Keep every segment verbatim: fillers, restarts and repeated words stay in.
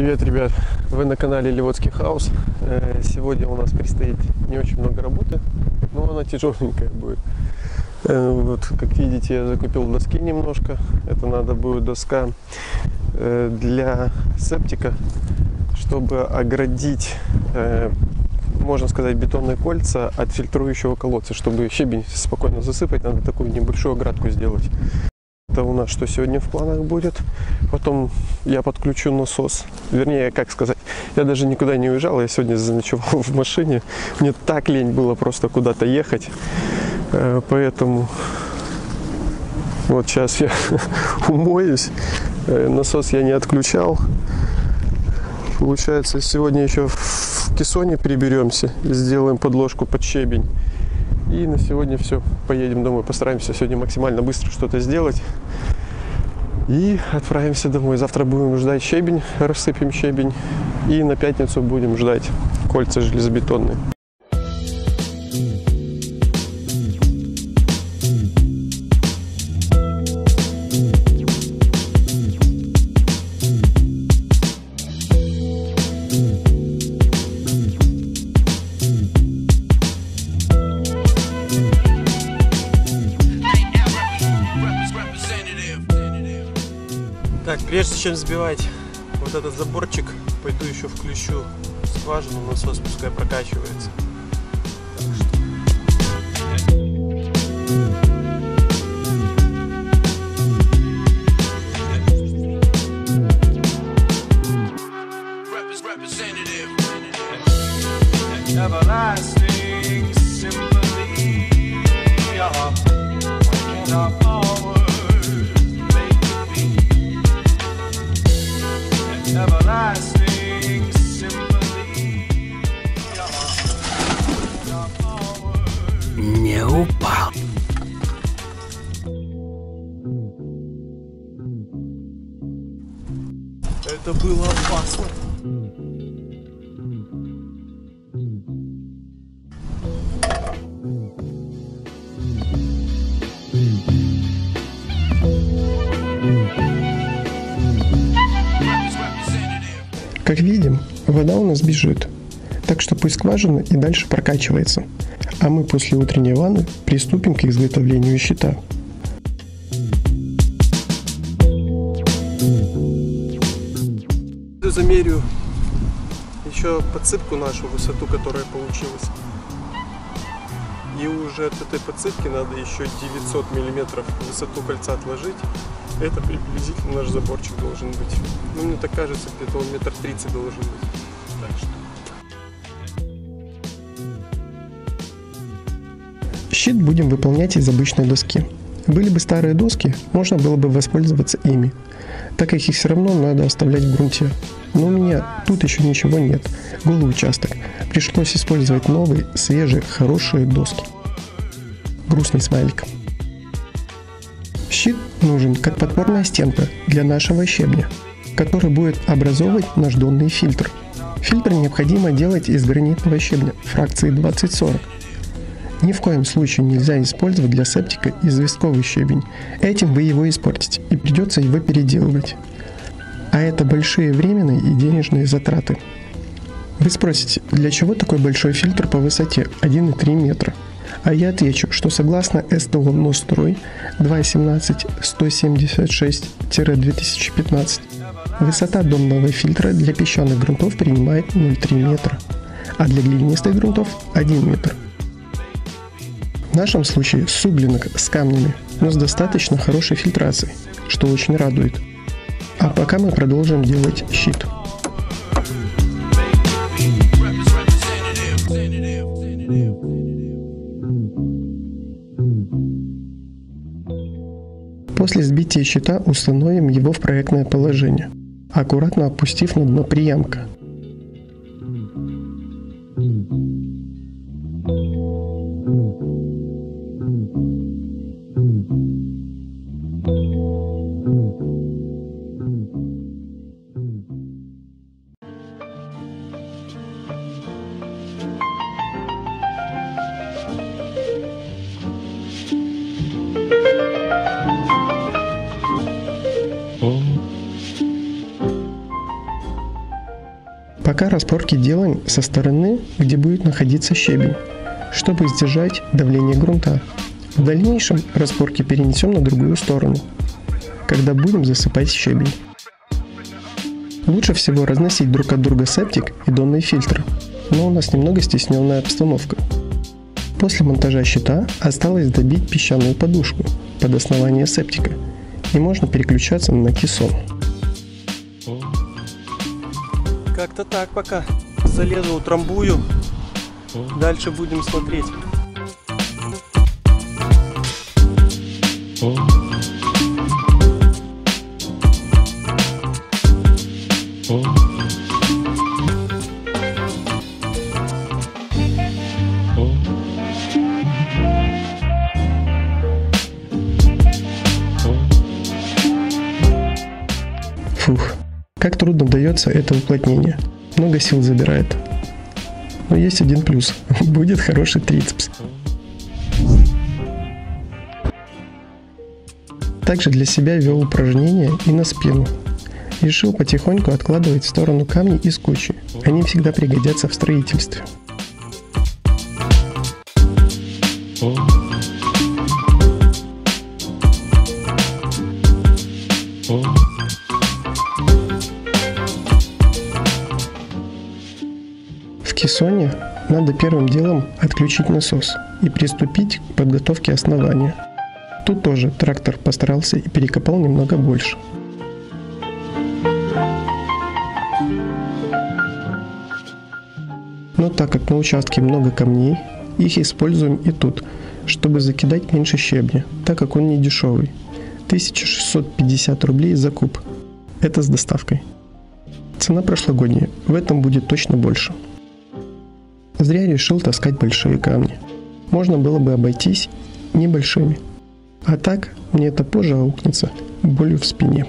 Привет, ребят! Вы на канале Ливоцкий хаус. Сегодня у нас предстоит не очень много работы, но она тяжеленькая будет. Вот, как видите, я закупил доски немножко. Это надо будет доска для септика, чтобы оградить, можно сказать, бетонные кольца от фильтрующего колодца. Чтобы щебень спокойно засыпать, надо такую небольшую оградку сделать. Это у нас что сегодня в планах будет. Потом я подключу насос. Вернее, как сказать, я даже никуда не уезжал. Я сегодня заночевал в машине. Мне так лень было просто куда-то ехать. Поэтому вот сейчас я умоюсь. Насос я не отключал. Получается, сегодня еще в кессоне приберемся. Сделаем подложку под щебень. И на сегодня все. Поедем домой. Постараемся сегодня максимально быстро что-то сделать. И отправимся домой. Завтра будем ждать щебень. Рассыпем щебень. И на пятницу будем ждать кольца железобетонные. Так, прежде чем сбивать вот этот заборчик, пойду еще включу скважину, насос пускай прокачивается. Не упал. Это было опасно. Как видим, вода у нас бежит, так что пусть скважина и дальше прокачивается, а мы после утренней ванны приступим к изготовлению щита. Замерю еще подсыпку нашу, высоту, которая получилась. И уже от этой подсыпки надо еще девятьсот миллиметров высоту кольца отложить. Это приблизительно наш заборчик должен быть. Ну, мне так кажется, где-то он метр тридцать должен быть. Так что... Щит будем выполнять из обычной доски. Были бы старые доски, можно было бы воспользоваться ими, так как их все равно надо оставлять в грунте. Но у меня тут еще ничего нет, голый участок. Пришлось использовать новые, свежие, хорошие доски. Грустный смайлик. Щит нужен как подпорная стенка для нашего щебня, который будет образовывать наш донный фильтр. Фильтр необходимо делать из гранитного щебня фракции двадцать сорок. Ни в коем случае нельзя использовать для септика известковый щебень. Этим вы его испортите и придется его переделывать. А это большие временные и денежные затраты. Вы спросите, для чего такой большой фильтр по высоте один и три метра? А я отвечу, что согласно СТО Нострой два семнадцать сто семьдесят шесть две тысячи пятнадцать высота донного фильтра для песчаных грунтов принимает ноль целых три метра, а для глинистых грунтов один метр. В нашем случае суглинок с камнями, но с достаточно хорошей фильтрацией, что очень радует. А пока мы продолжим делать щит. После сбития щита установим его в проектное положение, аккуратно опустив на дно приемка. Пока распорки делаем со стороны, где будет находиться щебень, чтобы сдержать давление грунта. В дальнейшем распорки перенесем на другую сторону, когда будем засыпать щебень. Лучше всего разносить друг от друга септик и донный фильтр, но у нас немного стесненная обстановка. После монтажа щита осталось добить песчаную подушку под основание септика, и можно переключаться на кессон. Как-то так пока. Залезу, утрамбую. Дальше будем смотреть. Фух, как трудно дается это уплотнение. Много сил забирает. Но есть один плюс. Будет хороший трицепс. Также для себя вел упражнения и на спину. Решил потихоньку откладывать в сторону камни из кучи. Они всегда пригодятся в строительстве. В кессоне надо первым делом отключить насос и приступить к подготовке основания. Тут тоже трактор постарался и перекопал немного больше. Но так как на участке много камней, их используем и тут, чтобы закидать меньше щебня, так как он не дешевый. тысяча шестьсот пятьдесят рублей за куб. Это с доставкой. Цена прошлогодняя, в этом будет точно больше. Зря решил таскать большие камни. Можно было бы обойтись небольшими. А так мне это позже аукнется болью в спине.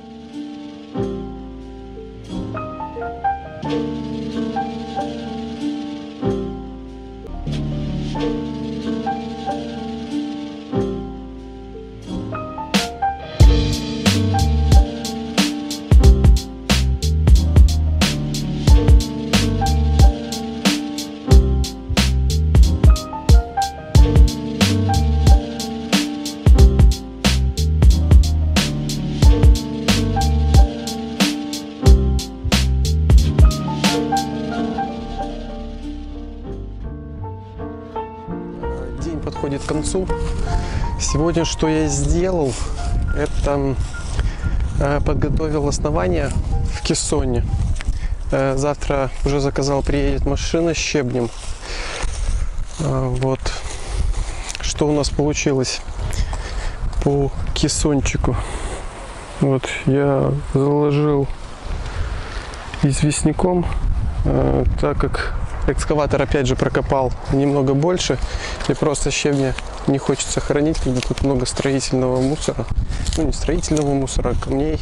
Подходит к концу. Сегодня что я сделал, это э, подготовил основание в кессоне. Э, завтра уже заказал, приедет машина с щебнем. Э, вот что у нас получилось по кессончику. Вот я заложил известняком, э, так как экскаватор опять же прокопал немного больше, и просто щебня не хочется хранить, когда тут много строительного мусора, ну не строительного мусора, а камней,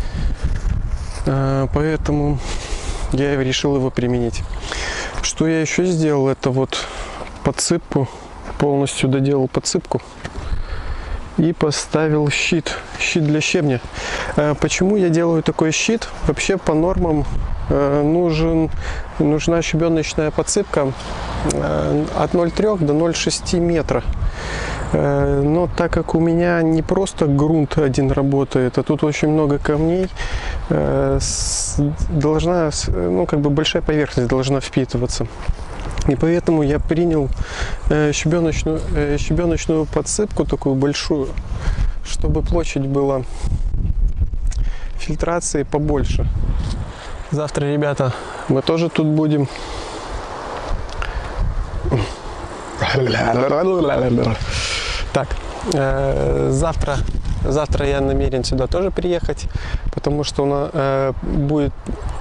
поэтому я решил его применить. Что я еще сделал, это вот подсыпку, полностью доделал подсыпку и поставил щит, щит для щебня. Почему я делаю такой щит? Вообще по нормам нужен, нужна щебеночная подсыпка от ноль целых трёх до ноль целых шести метра. Но так как у меня не просто грунт один работает, а тут очень много камней, должна, ну как бы большая поверхность должна впитываться. И поэтому я принял щебеночную, щебеночную подсыпку такую большую, чтобы площадь была фильтрации побольше. Завтра, ребята, мы тоже тут будем. Так, э, завтра, завтра я намерен сюда тоже приехать, потому что у нас э, будет...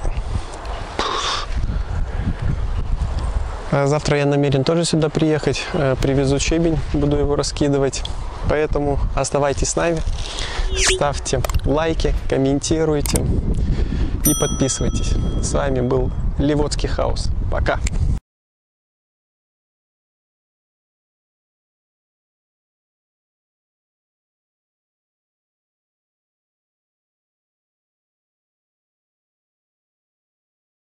Завтра я намерен тоже сюда приехать, э, привезу щебень, буду его раскидывать. Поэтому оставайтесь с нами, ставьте лайки, комментируйте и подписывайтесь. С вами был Ливоцкий хаус. Пока!